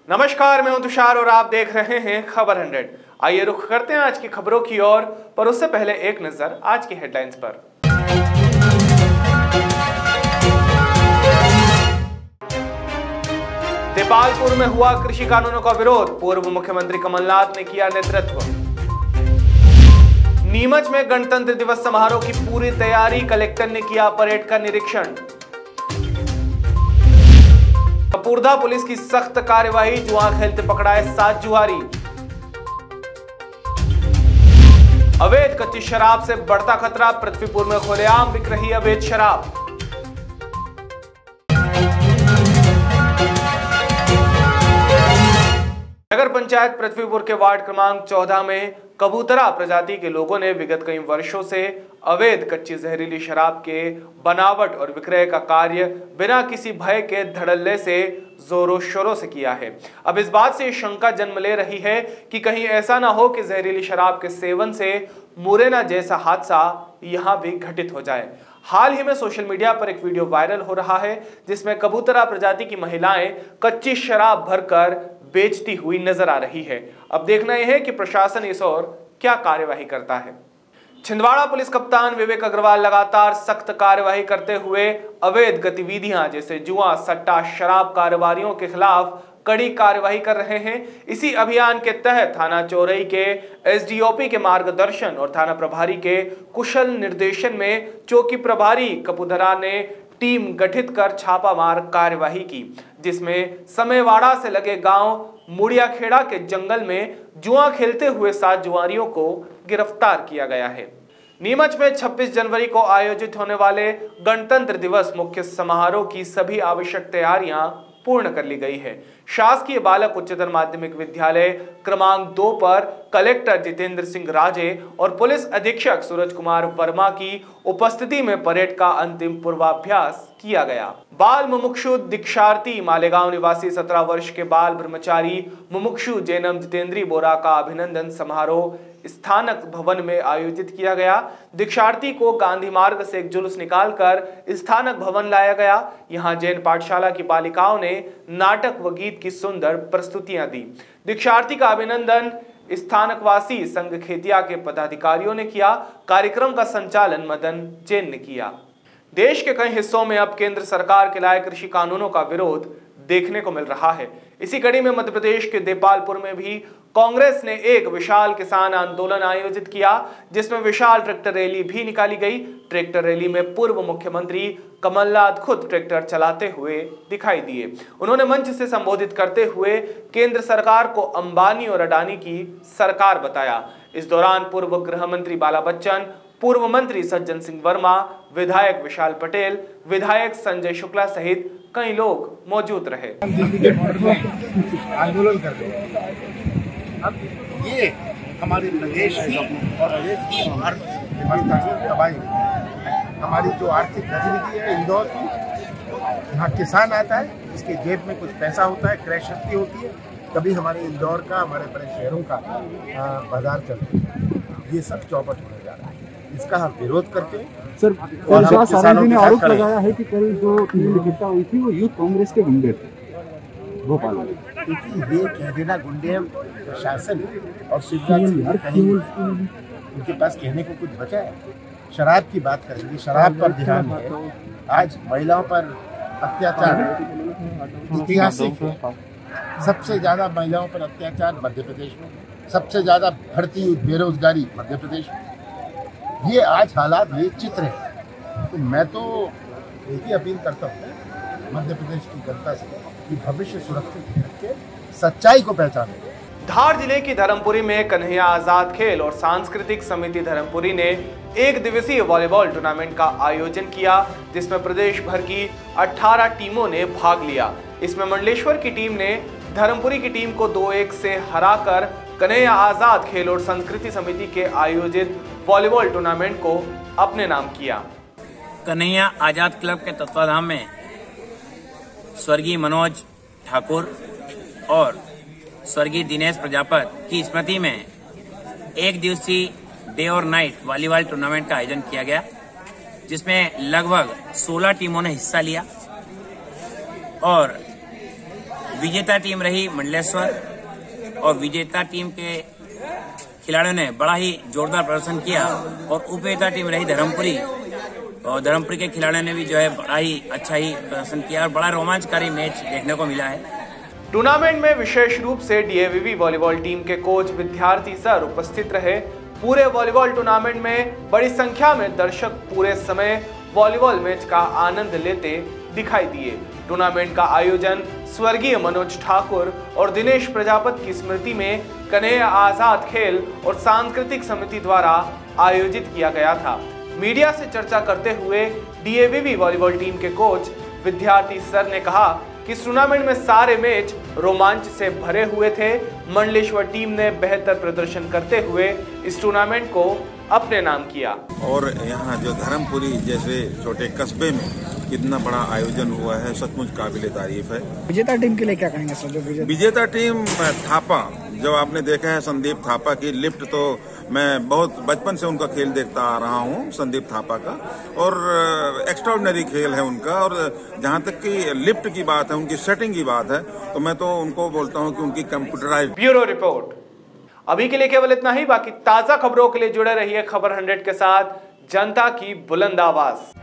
नमस्कार, मैं हूं तुषार और आप देख रहे हैं खबर 100। आइए रुख करते हैं आज की खबरों की ओर, पर उससे पहले एक नजर आज की हेडलाइंस पर। देपालपुर में हुआ कृषि कानूनों का विरोध, पूर्व मुख्यमंत्री कमलनाथ ने किया नेतृत्व। नीमच में गणतंत्र दिवस समारोह की पूरी तैयारी, कलेक्टर ने किया परेड का निरीक्षण। कपूरदा पुलिस की सख्त कार्यवाही, जुआ खेलते पकड़ाए 7 जुआरी। अवैध कच्ची शराब से बढ़ता खतरा, पृथ्वीपुर में खुलेआम बिक रही अवैध शराब। नगर पंचायत पृथ्वीपुर के वार्ड क्रमांक 14 में कबूतरा प्रजाति के लोगों ने विगत कई वर्षों से अवैध कच्ची जहरीली शराब के बनावट और विक्रय का कार्य बिना किसी भय के धड़ल्ले से जोरों शोरों से किया है। अब इस बात से शंका जन्म ले रही है कि कहीं ऐसा ना हो कि जहरीली शराब के सेवन से मुरैना जैसा हादसा यहां भी घटित हो जाए। हाल ही में सोशल मीडिया पर एक वीडियो वायरल हो रहा है जिसमें कबूतरा प्रजाति की महिलाएं कच्ची शराब भरकर बेचती हुई नजर आ रही है। अब देखना यह है कि प्रशासन इस ओर क्या कार्यवाही करता है। छिंदवाड़ा पुलिस कप्तान विवेक अग्रवाल लगातार सख्त कार्यवाही करते हुए अवैध गतिविधियां जैसे जुआ, सट्टा, शराब कारोबारियों के खिलाफ कड़ी कार्यवाही कर रहे हैं। इसी अभियान के तहत थाना चौरई के एसडीओपी के मार्गदर्शन और थाना प्रभारी के कुशल निर्देशन में चौकी प्रभारी कपूरदा ने टीम गठित कर छापामार कार्यवाही की, जिसमें समेवाड़ा से लगे गांव मुड़ियाखेड़ा के जंगल में जुआ खेलते हुए 7 जुआरियों को गिरफ्तार किया गया है। नीमच में 26 जनवरी को आयोजित होने वाले गणतंत्र दिवस मुख्य समारोह की सभी आवश्यक तैयारियां पूर्ण कर ली गई है। शासकीय बालक उच्चतर माध्यमिक विद्यालय क्रमांक 2 पर कलेक्टर जितेंद्र सिंह राजे और पुलिस अधीक्षक सूरज कुमार वर्मा की उपस्थिति में परेड का अंतिम पूर्वाभ्यास किया गया। बाल मुमुक्षु दीक्षार्थी मालेगांव निवासी 17 वर्ष के बाल ब्रह्मचारी मुमुक्षु जैनम जितेंद्री बोरा का अभिनंदन समारोह स्थानक भवन में आयोजित किया गया। दीक्षार्थी को गांधी मार्ग से एक जुलूस निकालकर स्थानक भवन लाया गया। यहां जैन पाठशाला की बालिकाओं ने नाटक व गीत की सुंदर प्रस्तुतियां दी। दीक्षार्थी का अभिनंदन स्थानकवासी संघ खेतिया के पदाधिकारियों ने किया। कार्यक्रम का संचालन मदन जैन ने किया। देश के कई हिस्सों में अब केंद्र सरकार के लाए कृषि कानूनों का विरोध देखने को मिल रहा है। इसी कड़ी में मध्य प्रदेश के देपालपुर में भी कांग्रेस ने एक विशाल किसान आंदोलन आयोजित किया, जिसमें विशाल ट्रैक्टर रैली भी निकाली गई। ट्रैक्टर रैली में पूर्व मुख्यमंत्री कमलनाथ खुद ट्रैक्टर चलाते हुए दिखाई दिए। उन्होंने मंच से संबोधित करते हुए केंद्र सरकार को अंबानी और अडानी की सरकार बताया। इस दौरान पूर्व गृह मंत्री बाला बच्चन, पूर्व मंत्री सज्जन सिंह वर्मा, विधायक विशाल पटेल, विधायक संजय शुक्ला सहित कई लोग मौजूद रहे। आंदोलन कर रहे हैं। अब ये हमारे प्रदेश की और तबाही, हमारी जो आर्थिक गतिविधि है इंदौर की, यहाँ किसान आता है, इसके जेब में कुछ पैसा होता है, क्रय शक्ति होती है, तभी हमारे इंदौर का, हमारे बड़े शहरों का बाजार चलता है। ये सब चौपट होने जा रहा है, इसका हम विरोध करते हैं। सर, किसानों ने आरोप लगाया है कि कल जो घटना हुई थी वो यूथ कांग्रेस के गुंडे थे भोपाल में। ये कह देना गुंडे प्रशासन और शिवराज सिंह कहीं उनके पास कहने को कुछ बचा है? शराब की बात करेंगे, शराब पर ध्यान है। आज महिलाओं पर अत्याचार ऐतिहासिक है। सबसे ज्यादा महिलाओं पर अत्याचार मध्य प्रदेश में, सबसे ज्यादा बढ़ती हुई बेरोजगारी मध्य प्रदेश में। ये आज हालात, ये चित्र है। तो मैं तो एक ही अपील करता हूँ मध्य प्रदेश की जनता से कि भविष्य सुरक्षित रखे, सच्चाई को पहचाने। धार जिले की धर्मपुरी में कन्हैया आजाद खेल और सांस्कृतिक समिति धर्मपुरी ने 1 दिवसीय वॉलीबॉल टूर्नामेंट का आयोजन किया, जिसमें प्रदेश भर की 18 टीमों ने भाग लिया। इसमें मंडलेश्वर की टीम ने धर्मपुरी की टीम को 2-1 से हराकर कन्हैया आजाद खेल और संस्कृति समिति के आयोजित वॉलीबॉल टूर्नामेंट को अपने नाम किया। कन्हैया आजाद क्लब के तत्वाधान में स्वर्गीय मनोज ठाकुर और स्वर्गीय दिनेश प्रजापति की स्मृति में 1 दिवसीय डे और नाइट वॉलीबॉल टूर्नामेंट का आयोजन किया गया, जिसमें लगभग 16 टीमों ने हिस्सा लिया और विजेता टीम रही मंडलेश्वर और विजेता टीम के खिलाड़ियों ने बड़ा ही जोरदार प्रदर्शन किया और उपविजेता टीम रही धर्मपुरी और धर्मपुरी के खिलाड़ियों ने भी जो है बड़ा ही अच्छा ही प्रदर्शन किया और बड़ा रोमांचकारी मैच देखने को मिला है। टूर्नामेंट में विशेष रूप से डीएवीवी वॉलीबॉल टीम के कोच विद्यार्थी सर उपस्थित रहे। पूरे वॉलीबॉल टूर्नामेंट में बड़ी संख्या में दर्शक पूरे समय वॉलीबॉल मैच का आनंद लेते दिखाई दिए। टूर्नामेंट का आयोजन स्वर्गीय मनोज ठाकुर और दिनेश प्रजापति की स्मृति में कन्हैया आजाद खेल और सांस्कृतिक समिति द्वारा आयोजित किया गया था। मीडिया से चर्चा करते हुए डीएवीवी वॉलीबॉल टीम के कोच विद्यार्थी सर ने कहा कि इस टूर्नामेंट में सारे मैच रोमांच से भरे हुए थे। मंडलेश्वर टीम ने बेहतर प्रदर्शन करते हुए इस टूर्नामेंट को अपने नाम किया। और यहाँ जो धर्मपुरी जैसे छोटे कस्बे में इतना बड़ा आयोजन हुआ है, सचमुच काबिले तारीफ है। विजेता टीम के लिए क्या कहेंगे सर? जो विजेता टीम थापा, जो आपने देखा है संदीप थापा की लिफ्ट, तो मैं बहुत बचपन से उनका खेल देखता आ रहा हूँ संदीप थापा का, और एक्स्ट्राऑर्डिनरी खेल है उनका। और जहाँ तक कि लिफ्ट की बात है, उनकी सेटिंग की बात है, तो मैं तो उनको बोलता हूँ कि उनकी कंप्यूटराइज्ड। Bureau report. अभी के लिए केवल इतना ही। बाकी ताजा खबरों के लिए जुड़े रहिए खबर 100 के साथ, जनता की बुलंद आवाज।